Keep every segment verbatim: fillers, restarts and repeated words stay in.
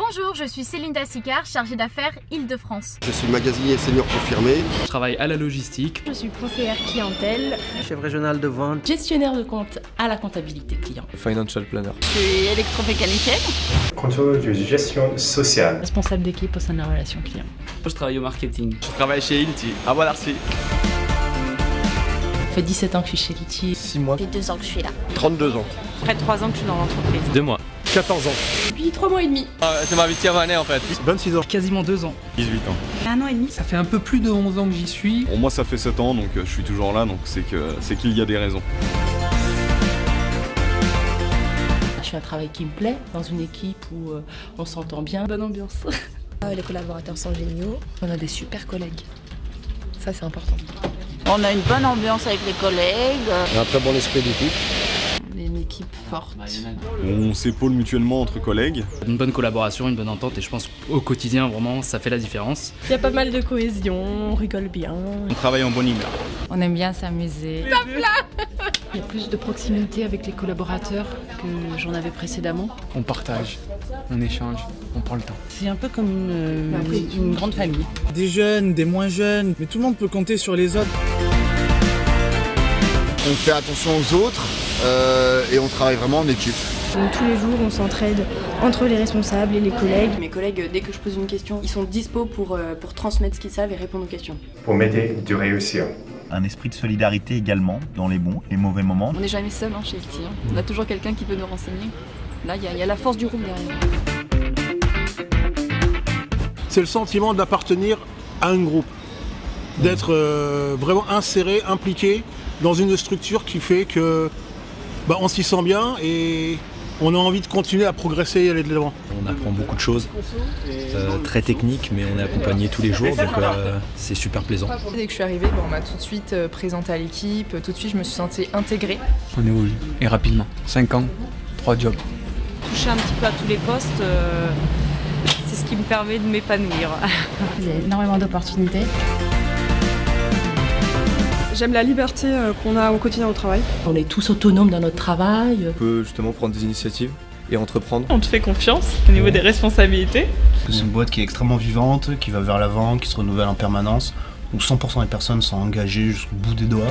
Bonjour, je suis Céline Dassicard, chargée d'affaires Île-de-France. Je suis magasinier senior confirmé. Je travaille à la logistique. Je suis conseillère clientèle. Chef régional de vente. Gestionnaire de compte à la comptabilité client. Financial planner. Je suis électromécanicienne. Contrôle de gestion sociale. Responsable d'équipe au sein de la relation client. Je travaille au marketing. Je travaille chez Ilti, à Bois-d'Arcy. Ça fait dix-sept ans que je suis chez Ilti. six mois. Ça fait deux ans que je suis là. trente-deux ans. Près de trois ans que je suis dans l'entreprise. deux mois. quatorze ans. Depuis trois mois et demi. Ah, c'est ma huitième année en fait. vingt-six ans. Quasiment deux ans. dix-huit ans. Un an et demi. Ça fait un peu plus de onze ans que j'y suis. Bon, moi ça fait sept ans donc euh, je suis toujours là donc c'est que c'est qu'il y a des raisons. Je fais un travail qui me plaît, dans une équipe où euh, on s'entend bien. Bonne ambiance. Les collaborateurs sont géniaux. On a des super collègues. Ça c'est important. On a une bonne ambiance avec les collègues. Un très bon esprit d'équipe. On est une équipe forte. On s'épaule mutuellement entre collègues. Une bonne collaboration, une bonne entente et je pense au quotidien vraiment ça fait la différence. Il y a pas mal de cohésion, on rigole bien. On travaille en bonne humeur. On aime bien s'amuser. Il y a plus de proximité avec les collaborateurs que j'en avais précédemment. On partage, on échange, on prend le temps. C'est un peu comme une, une, une grande famille. Des jeunes, des moins jeunes, mais tout le monde peut compter sur les autres. On fait attention aux autres euh, et on travaille vraiment en équipe. Donc, tous les jours, on s'entraide entre les responsables et les collègues. Mes collègues, dès que je pose une question, ils sont dispo pour, euh, pour transmettre ce qu'ils savent et répondre aux questions. Pour m'aider de réussir. Un esprit de solidarité également, dans les bons et les mauvais moments. On n'est jamais seul hein, chez Ilti. Hein. On a toujours quelqu'un qui peut nous renseigner. Là, il y, y a la force du groupe derrière. C'est le sentiment d'appartenir à un groupe, d'être euh, vraiment inséré, impliqué dans une structure qui fait que bah, on s'y sent bien et on a envie de continuer à progresser et aller de l'avant. On apprend beaucoup de choses, euh, très techniques, mais on est accompagné tous les jours, donc euh, c'est super plaisant. Dès que je suis arrivée, bon, on m'a tout de suite euh, présenté à l'équipe, tout de suite je me suis sentie intégrée. On évolue, et rapidement. cinq ans, trois jobs. Toucher un petit peu à tous les postes, euh, c'est ce qui me permet de m'épanouir. Il y a énormément d'opportunités. J'aime la liberté qu'on a au quotidien au travail. On est tous autonomes dans notre travail. On peut justement prendre des initiatives et entreprendre. On te fait confiance au niveau des responsabilités. C'est une boîte qui est extrêmement vivante, qui va vers l'avant, qui se renouvelle en permanence, où cent pour cent des personnes sont engagées jusqu'au bout des doigts.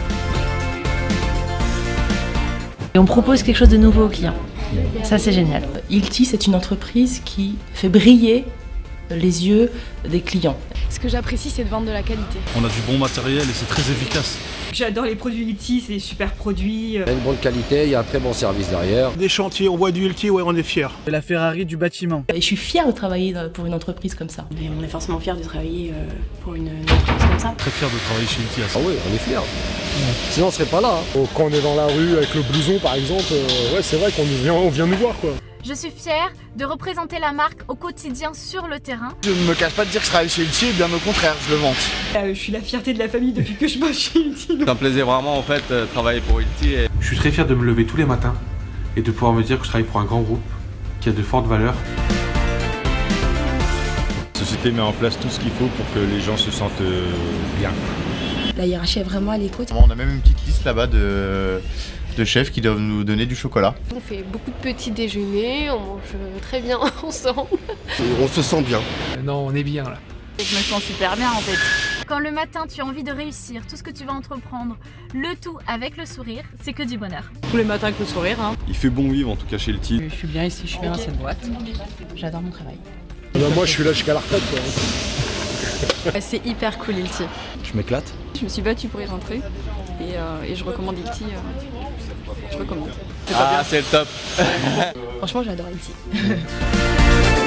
Et on propose quelque chose de nouveau aux clients. Ça c'est génial. Ilti, c'est une entreprise qui fait briller les yeux des clients. Ce que j'apprécie, c'est de vendre de la qualité. On a du bon matériel et c'est très efficace. J'adore les produits Ilti, c'est des super produits. Il y a une bonne qualité, il y a un très bon service derrière. Des chantiers, on voit du Ilti, ouais, on est fiers. La Ferrari du bâtiment. Et je suis fière de travailler pour une entreprise comme ça. Et on est forcément fiers de travailler euh, pour une, une entreprise comme ça. Très fier de travailler chez Ilti. Ah oui, on est fiers. Ouais. Sinon on serait pas là. Hein. Quand on est dans la rue avec le blouson par exemple, euh, ouais c'est vrai qu'on vient, on vient nous voir quoi. Je suis fière de représenter la marque au quotidien sur le terrain. Je ne me cache pas de dire que je travaille chez Ilti, bien au contraire, je le vante. Euh, je suis la fierté de la famille depuis que je bosse chez Ilti. C'est un plaisir vraiment en fait de travailler pour Ilti. Et... Je suis très fier de me lever tous les matins et de pouvoir me dire que je travaille pour un grand groupe qui a de fortes valeurs. La société met en place tout ce qu'il faut pour que les gens se sentent euh, bien. La hiérarchie est vraiment à l'écoute. On a même une petite liste là-bas de, de chefs qui doivent nous donner du chocolat. On fait beaucoup de petits déjeuners, on mange très bien ensemble. On se sent bien. Non, on est bien là. Je me sens super bien en fait. Quand le matin tu as envie de réussir tout ce que tu vas entreprendre, le tout avec le sourire, c'est que du bonheur. Tous les matins avec le sourire. Hein. Il fait bon vivre en tout cas chez Ilti. Je suis bien ici, je suis bien dans cette boîte. J'adore mon travail. Ben, moi je suis là jusqu'à la retraite quoi. C'est hyper cool Ilti. Je m'éclate. Je me suis battue pour y rentrer et, euh, et je recommande Ilti. Euh, je recommande. Ah, c'est le top. Franchement, j'adore Ilti.